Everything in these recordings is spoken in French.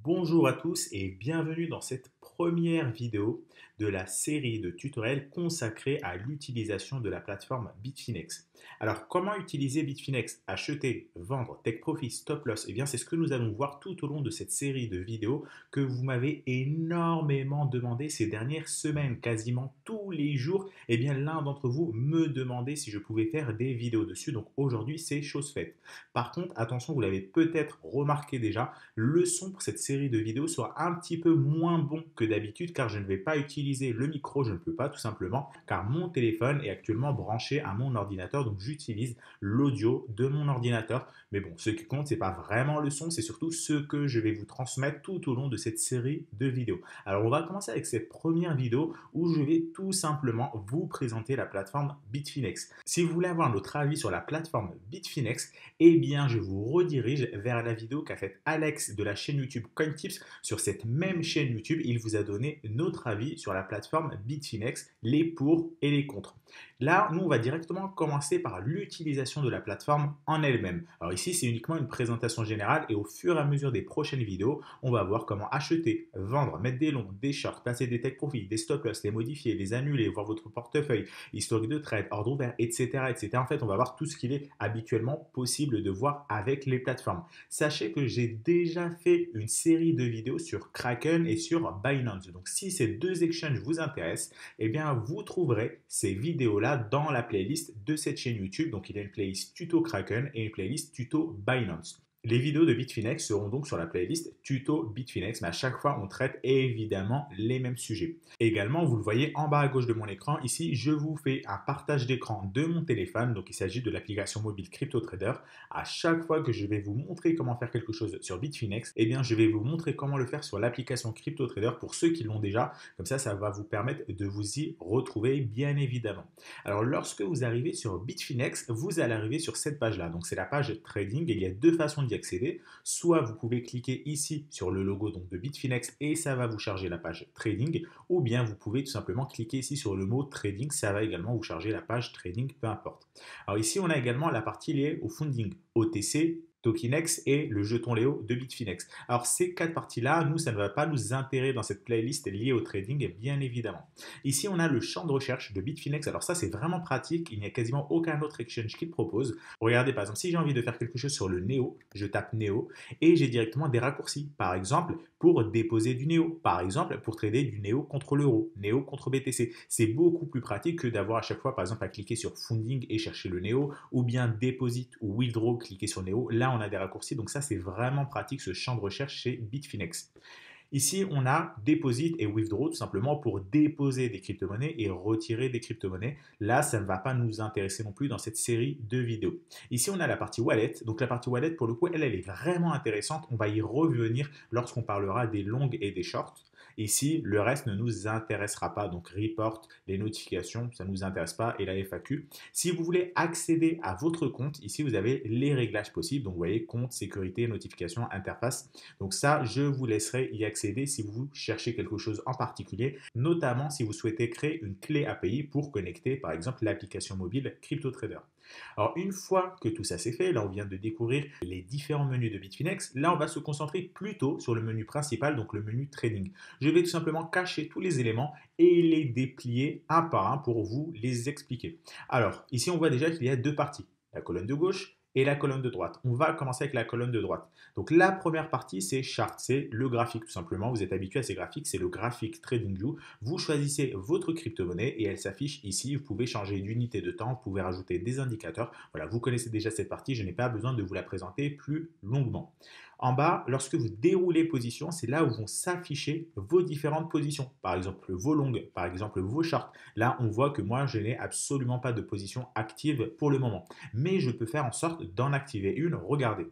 Bonjour à tous et bienvenue dans cette première vidéo de la série de tutoriels consacrés à l'utilisation de la plateforme Bitfinex. Alors, comment utiliser Bitfinex? Acheter, vendre, take profit, stop loss? Eh bien, c'est ce que nous allons voir tout au long de cette série de vidéos que vous m'avez énormément demandé ces dernières semaines, quasiment tous les jours. Eh bien, l'un d'entre vous me demandait si je pouvais faire des vidéos dessus. Donc aujourd'hui, c'est chose faite. Par contre, attention, vous l'avez peut-être remarqué déjà, le son pour cette série de vidéos sera un petit peu moins bon que d'habitude car je ne vais pas utiliser le micro, je ne peux pas tout simplement car mon téléphone est actuellement branché à mon ordinateur, donc j'utilise l'audio de mon ordinateur. Mais bon, ce qui compte, c'est pas vraiment le son, c'est surtout ce que je vais vous transmettre tout au long de cette série de vidéos. Alors on va commencer avec cette première vidéo où je vais tout simplement vous présenter la plateforme Bitfinex. Si vous voulez avoir notre avis sur la plateforme Bitfinex, eh bien je vous redirige vers la vidéo qu'a faite Alex de la chaîne YouTube CoinTips. Sur cette même chaîne YouTube, il vous a donné notre avis sur la plateforme Bitfinex, les pour et les contre. Là, nous, on va directement commencer par l'utilisation de la plateforme en elle-même. Alors ici, c'est uniquement une présentation générale et au fur et à mesure des prochaines vidéos, on va voir comment acheter, vendre, mettre des longs, des shorts, placer des take profits, des stop loss, les modifier, les annuler, voir votre portefeuille, historique de trade, ordre ouvert, etc., etc. En fait, on va voir tout ce qu'il est habituellement possible de voir avec les plateformes. Sachez que j'ai déjà fait une série de vidéos sur Kraken et sur Binance. Donc si ces deux exchanges vous intéressent, eh bien vous trouverez ces vidéos-là dans la playlist de cette chaîne YouTube. Donc il y a une playlist tuto Kraken et une playlist tuto Binance. Les vidéos de Bitfinex seront donc sur la playlist tuto Bitfinex, mais à chaque fois on traite évidemment les mêmes sujets. Également, vous le voyez en bas à gauche de mon écran, ici je vous fais un partage d'écran de mon téléphone, donc il s'agit de l'application mobile CryptoTrader. À chaque fois que je vais vous montrer comment faire quelque chose sur Bitfinex, eh bien je vais vous montrer comment le faire sur l'application CryptoTrader pour ceux qui l'ont déjà, comme ça va vous permettre de vous y retrouver bien évidemment. Alors lorsque vous arrivez sur Bitfinex, vous allez arriver sur cette page-là, donc c'est la page trading et il y a deux façons d'y accéder. Soit vous pouvez cliquer ici sur le logo donc, de Bitfinex et ça va vous charger la page trading, ou bien vous pouvez tout simplement cliquer ici sur le mot trading, ça va également vous charger la page trading, peu importe. Alors ici, on a également la partie liée au funding, OTC, Tokenex et le jeton Léo de Bitfinex. Alors ces quatre parties-là, nous, ça ne va pas nous intéresser dans cette playlist liée au trading, bien évidemment. Ici, on a le champ de recherche de Bitfinex. Alors ça, c'est vraiment pratique. Il n'y a quasiment aucun autre exchange qui le propose. Regardez, par exemple, si j'ai envie de faire quelque chose sur le Neo, je tape Neo et j'ai directement des raccourcis. Par exemple, pour déposer du Neo. Par exemple, pour trader du Neo contre l'euro, Neo contre BTC. C'est beaucoup plus pratique que d'avoir à chaque fois, par exemple, à cliquer sur Funding et chercher le Neo, ou bien Deposit ou Withdraw, cliquer sur Neo. Là, on a des raccourcis, donc ça, c'est vraiment pratique, ce champ de recherche chez Bitfinex. Ici, on a Deposit et Withdraw, tout simplement pour déposer des crypto-monnaies et retirer des crypto-monnaies. Là, ça ne va pas nous intéresser non plus dans cette série de vidéos. Ici, on a la partie Wallet. Donc, la partie Wallet, pour le coup, elle est vraiment intéressante. On va y revenir lorsqu'on parlera des longues et des shorts. Ici, le reste ne nous intéressera pas. Donc, report, les notifications, ça ne nous intéresse pas et la FAQ. Si vous voulez accéder à votre compte, ici, vous avez les réglages possibles. Donc, vous voyez, compte, sécurité, notification, interface. Donc, ça, je vous laisserai y accéder si vous cherchez quelque chose en particulier, notamment si vous souhaitez créer une clé API pour connecter, par exemple, l'application mobile CryptoTrader. Alors, une fois que tout ça c'est fait, là on vient de découvrir les différents menus de Bitfinex, là on va se concentrer plutôt sur le menu principal, donc le menu trading. Je vais tout simplement cacher tous les éléments et les déplier un par un pour vous les expliquer. Alors, ici on voit déjà qu'il y a deux parties, la colonne de gauche et la colonne de droite. On va commencer avec la colonne de droite. Donc la première partie, c'est chart, c'est le graphique tout simplement. Vous êtes habitué à ces graphiques, c'est le graphique TradingView. Vous choisissez votre crypto-monnaie et elle s'affiche ici. Vous pouvez changer d'unité de temps, vous pouvez rajouter des indicateurs. Voilà, vous connaissez déjà cette partie, je n'ai pas besoin de vous la présenter plus longuement. En bas, lorsque vous déroulez position, c'est là où vont s'afficher vos différentes positions. Par exemple, vos longues, par exemple, vos shorts. Là, on voit que moi, je n'ai absolument pas de position active pour le moment. Mais je peux faire en sorte d'en activer une. Regardez.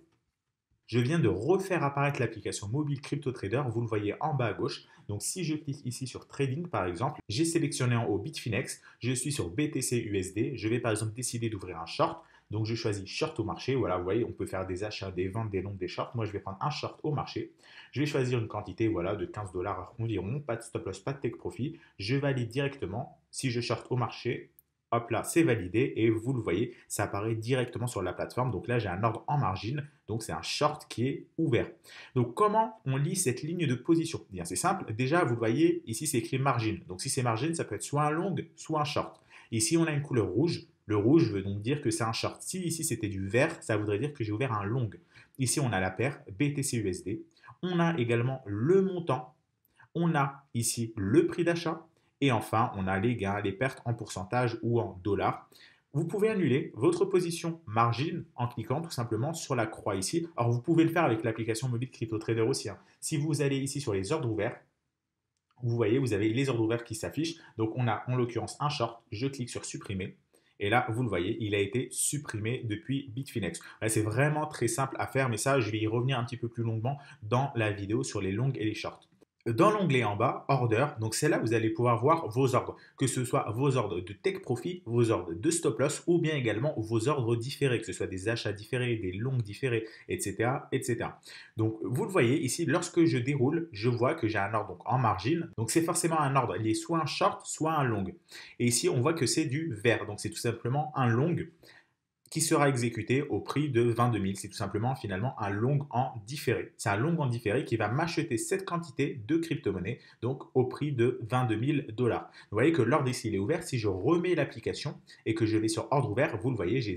Je viens de refaire apparaître l'application mobile CryptoTrader, vous le voyez en bas à gauche. Donc si je clique ici sur Trading par exemple, j'ai sélectionné en haut Bitfinex, je suis sur BTC USD, je vais par exemple décider d'ouvrir un short. Donc je choisis short au marché, voilà, vous voyez, on peut faire des achats, des ventes, des longs, des shorts. Moi je vais prendre un short au marché. Je vais choisir une quantité voilà, de 15 dollars environ, pas de stop loss, pas de take profit. Je valide directement. Si je short au marché, Hop là, c'est validé et vous le voyez, ça apparaît directement sur la plateforme. Donc là, j'ai un ordre en margine, donc c'est un short qui est ouvert. Donc comment on lit cette ligne de position? Bien, c'est simple. Déjà, vous le voyez, ici c'est écrit margine. Donc si c'est margine, ça peut être soit un long, soit un short. Ici, on a une couleur rouge. Le rouge veut donc dire que c'est un short. Si ici c'était du vert, ça voudrait dire que j'ai ouvert un long. Ici, on a la paire BTC-USD. On a également le montant. On a ici le prix d'achat. Et enfin, on a les gains, les pertes en pourcentage ou en dollars. Vous pouvez annuler votre position margin en cliquant tout simplement sur la croix ici. Alors, vous pouvez le faire avec l'application mobile CryptoTrader aussi, hein. Si vous allez ici sur les ordres ouverts, vous voyez, vous avez les ordres ouverts qui s'affichent. Donc, on a en l'occurrence un short. Je clique sur supprimer. Et là, vous le voyez, il a été supprimé depuis Bitfinex. C'est vraiment très simple à faire, mais ça, je vais y revenir un petit peu plus longuement dans la vidéo sur les longues et les shorts. Dans l'onglet en bas, Order, donc c'est là où vous allez pouvoir voir vos ordres, que ce soit vos ordres de take profit, vos ordres de stop loss ou bien également vos ordres différés, que ce soit des achats différés, des longues différés, etc., etc. Donc vous le voyez ici, lorsque je déroule, je vois que j'ai un ordre donc, en margine, donc c'est forcément un ordre lié soit un short, soit un long. Et ici, on voit que c'est du vert, donc c'est tout simplement un long qui sera exécuté au prix de 22 000. C'est tout simplement finalement un long en différé. C'est un long en différé qui va m'acheter cette quantité de crypto-monnaie, donc au prix de 22 000 dollars. Vous voyez que l'ordre ici il est ouvert. Si je remets l'application et que je vais sur ordre ouvert, vous le voyez, j'ai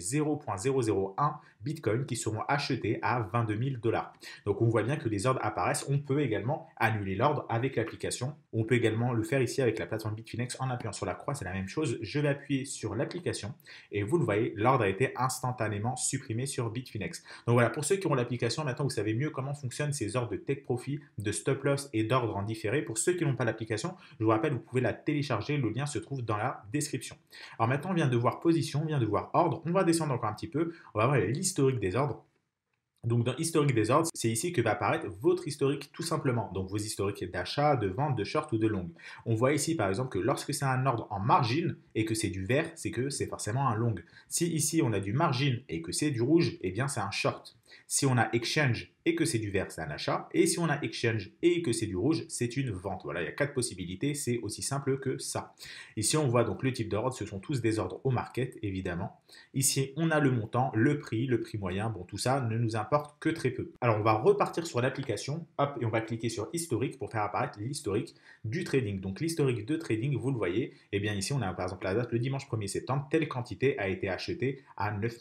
0,001 Bitcoin qui seront achetés à 22 000 dollars. Donc on voit bien que les ordres apparaissent. On peut également annuler l'ordre avec l'application. On peut également le faire ici avec la plateforme Bitfinex en appuyant sur la croix. C'est la même chose. Je vais appuyer sur l'application et vous le voyez, l'ordre a été instantanément supprimé sur Bitfinex. Donc voilà, pour ceux qui ont l'application, maintenant vous savez mieux comment fonctionnent ces ordres de take profit, de stop loss et d'ordre en différé. Pour ceux qui n'ont pas l'application, je vous rappelle, vous pouvez la télécharger. Le lien se trouve dans la description. Alors maintenant, on vient de voir position, on vient de voir ordre. On va descendre encore un petit peu. On va voir l'historique des ordres. Donc dans historique des ordres, c'est ici que va apparaître votre historique tout simplement. Donc vos historiques d'achat, de vente, de short ou de long. On voit ici par exemple que lorsque c'est un ordre en margin et que c'est du vert, c'est que c'est forcément un long. Si ici on a du margin et que c'est du rouge, eh bien c'est un short. Si on a exchange et que c'est du vert, c'est un achat. Et si on a exchange et que c'est du rouge, c'est une vente. Voilà, il y a 4 possibilités, c'est aussi simple que ça. Ici, on voit donc le type d'ordre, ce sont tous des ordres au market, évidemment. Ici, on a le montant, le prix moyen. Bon, tout ça ne nous importe que très peu. Alors, on va repartir sur l'application, hop, et on va cliquer sur historique pour faire apparaître l'historique du trading. Donc, l'historique de trading, vous le voyez, eh bien ici, on a par exemple la date le dimanche 1er septembre, telle quantité a été achetée à 9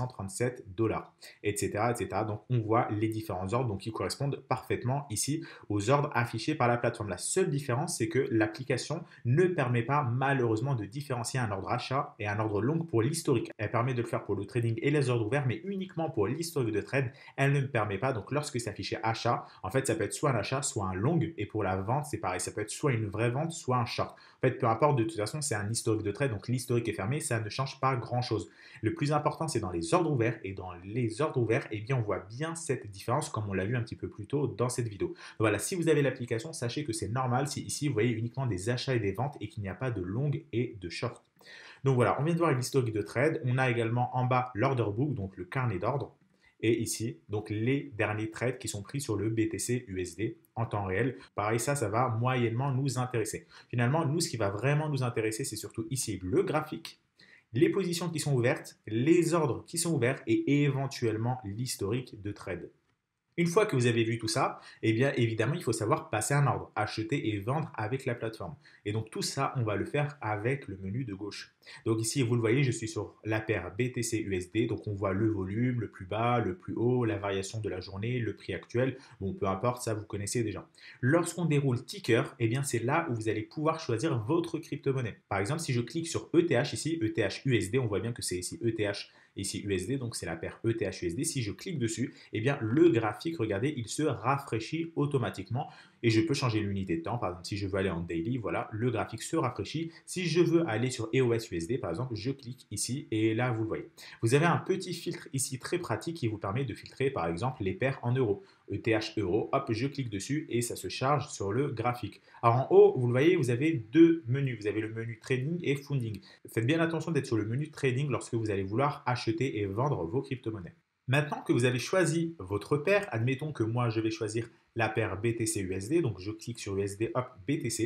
637 dollars, etc., etc. Donc, on voit les différents ordres donc, qui correspondent parfaitement ici aux ordres affichés par la plateforme. La seule différence, c'est que l'application ne permet pas malheureusement de différencier un ordre achat et un ordre long pour l'historique. Elle permet de le faire pour le trading et les ordres ouverts, mais uniquement pour l'historique de trade, elle ne me permet pas. Donc lorsque c'est affiché achat, en fait, ça peut être soit un achat, soit un long. Et pour la vente, c'est pareil, ça peut être soit une vraie vente, soit un short. En fait, peu importe, de toute façon, c'est un historique de trade, donc l'historique est fermé, ça ne change pas grand-chose. Le plus important, c'est dans les ordres ouverts, et dans les ordres ouverts, eh bien, on voit bien cette différence, comme on l'a vu un petit peu plus tôt dans cette vidéo. Donc voilà, si vous avez l'application, sachez que c'est normal si ici, vous voyez uniquement des achats et des ventes, et qu'il n'y a pas de long et de short. Donc voilà, on vient de voir l'historique de trade. On a également en bas l'order book, donc le carnet d'ordre. Et ici, donc les derniers trades qui sont pris sur le BTC USD en temps réel. Pareil, ça va moyennement nous intéresser. Finalement, nous, ce qui va vraiment nous intéresser, c'est surtout ici le graphique, les positions qui sont ouvertes, les ordres qui sont ouverts et éventuellement l'historique de trade. Une fois que vous avez vu tout ça, eh bien évidemment, il faut savoir passer un ordre, acheter et vendre avec la plateforme. Et donc tout ça, on va le faire avec le menu de gauche. Donc ici, vous le voyez, je suis sur la paire BTC-USD. Donc on voit le volume, le plus bas, le plus haut, la variation de la journée, le prix actuel. Bon, peu importe, ça vous connaissez déjà. Lorsqu'on déroule ticker, eh bien c'est là où vous allez pouvoir choisir votre crypto-monnaie. Par exemple, si je clique sur ETH ici, ETH-USD, on voit bien que c'est ici ETH ici USD, donc c'est la paire ETH-USD. Si je clique dessus, eh bien le graphique, regardez, il se rafraîchit automatiquement et je peux changer l'unité de temps. Par exemple, si je veux aller en daily, voilà, le graphique se rafraîchit. Si je veux aller sur EOS USD, par exemple, je clique ici et là, vous le voyez. Vous avez un petit filtre ici très pratique qui vous permet de filtrer, par exemple, les paires en euros. ETH euro, hop, je clique dessus et ça se charge sur le graphique. Alors en haut, vous le voyez, vous avez deux menus. Vous avez le menu trading et funding. Faites bien attention d'être sur le menu trading lorsque vous allez vouloir acheter et vendre vos crypto-monnaies. Maintenant que vous avez choisi votre paire, admettons que moi je vais choisir la paire BTC USD, donc je clique sur USD, hop, BTC.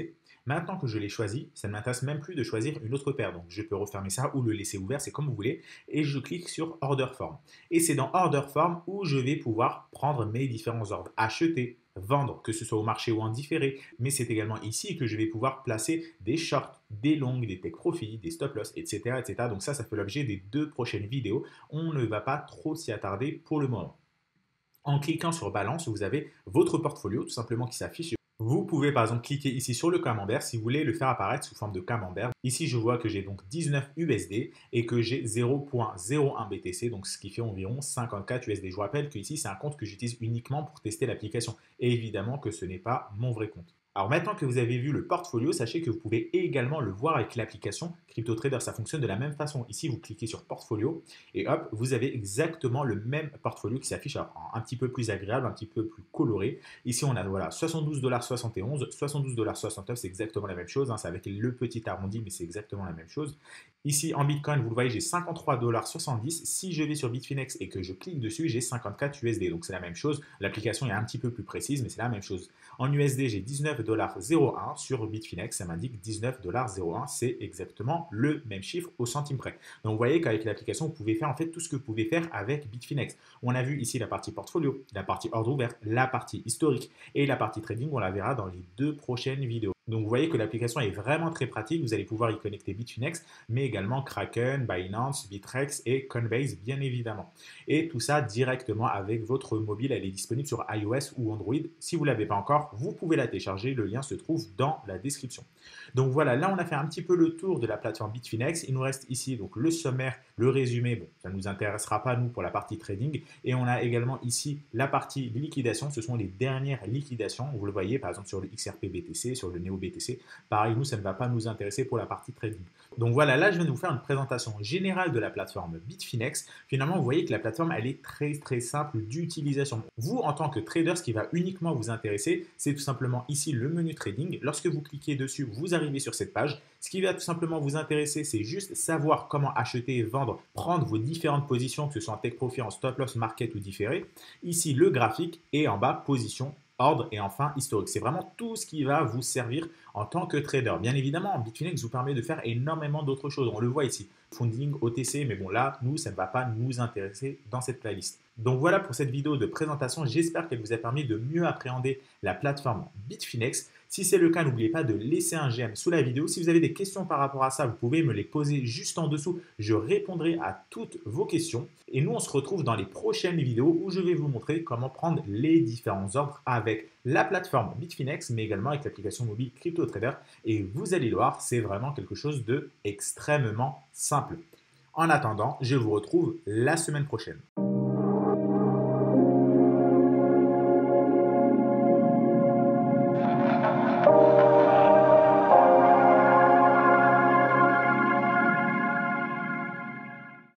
Maintenant que je l'ai choisi, ça ne m'intéresse même plus de choisir une autre paire. Donc je peux refermer ça ou le laisser ouvert, c'est comme vous voulez. Et je clique sur Order Form. Et c'est dans Order Form où je vais pouvoir prendre mes différents ordres. Acheter, vendre, que ce soit au marché ou en différé. Mais c'est également ici que je vais pouvoir placer des shorts, des longues, des take profit, des stop loss, etc. etc. Donc ça fait l'objet des 2 prochaines vidéos. On ne va pas trop s'y attarder pour le moment. En cliquant sur Balance, vous avez votre portfolio tout simplement qui s'affiche. Vous pouvez par exemple cliquer ici sur le camembert si vous voulez le faire apparaître sous forme de camembert. Ici, je vois que j'ai donc 19 USD et que j'ai 0.01 BTC, donc ce qui fait environ 54 USD. Je vous rappelle que ici, c'est un compte que j'utilise uniquement pour tester l'application. Et évidemment que ce n'est pas mon vrai compte. Alors maintenant que vous avez vu le portfolio, sachez que vous pouvez également le voir avec l'application CryptoTrader. Ça fonctionne de la même façon. Ici, vous cliquez sur portfolio et hop, vous avez exactement le même portfolio qui s'affiche, un petit peu plus agréable, un petit peu plus coloré. Ici, on a voilà, 72,71 $, 72,69 $, c'est exactement la même chose. Hein, c'est avec le petit arrondi, mais c'est exactement la même chose. Ici, en Bitcoin, vous le voyez, j'ai 53,70 $. Si je vais sur Bitfinex et que je clique dessus, j'ai 54 USD. Donc, c'est la même chose. L'application est un petit peu plus précise, mais c'est la même chose. En USD, j'ai 19,01 $. Sur Bitfinex, ça m'indique 19,01 $. C'est exactement le même chiffre au centime près. Donc, vous voyez qu'avec l'application, vous pouvez faire en fait tout ce que vous pouvez faire avec Bitfinex. On a vu ici la partie portfolio, la partie ordre ouvert, la partie historique et la partie trading. On la verra dans les 2 prochaines vidéos. Donc, vous voyez que l'application est vraiment très pratique. Vous allez pouvoir y connecter Bitfinex, mais également Kraken, Binance, Bitrex et Coinbase, bien évidemment. Et tout ça directement avec votre mobile. Elle est disponible sur iOS ou Android. Si vous ne l'avez pas encore, vous pouvez la télécharger. Le lien se trouve dans la description. Donc voilà, là on a fait un petit peu le tour de la plateforme Bitfinex. Il nous reste ici donc le sommaire, le résumé. Bon, ça ne nous intéressera pas nous pour la partie trading. Et on a également ici la partie liquidation. Ce sont les dernières liquidations. Vous le voyez par exemple sur le XRP BTC, sur le Neo BTC. Pareil, nous ça ne va pas nous intéresser pour la partie trading. Donc voilà, là je viens de vous faire une présentation générale de la plateforme Bitfinex. Finalement, vous voyez que la plateforme elle est très très simple d'utilisation. Vous en tant que trader, ce qui va uniquement vous intéresser, c'est tout simplement ici le menu trading. Lorsque vous cliquez dessus, vous arrivez sur cette page. Ce qui va tout simplement vous intéresser, c'est juste savoir comment acheter et vendre, prendre vos différentes positions, que ce soit en take profit, en stop loss, market ou différé. Ici le graphique et en bas position, ordre et enfin historique. C'est vraiment tout ce qui va vous servir en tant que trader. Bien évidemment, Bitfinex vous permet de faire énormément d'autres choses. On le voit ici, funding, OTC, mais bon là, nous, ça ne va pas nous intéresser dans cette playlist. Donc voilà pour cette vidéo de présentation. J'espère qu'elle vous a permis de mieux appréhender la plateforme Bitfinex. Si c'est le cas, n'oubliez pas de laisser un j'aime sous la vidéo. Si vous avez des questions par rapport à ça, vous pouvez me les poser juste en dessous. Je répondrai à toutes vos questions. Et nous, on se retrouve dans les prochaines vidéos où je vais vous montrer comment prendre les différents ordres avec la plateforme Bitfinex, mais également avec l'application mobile CryptoTrader. Et vous allez le voir, c'est vraiment quelque chose de extrêmement simple. En attendant, je vous retrouve la semaine prochaine.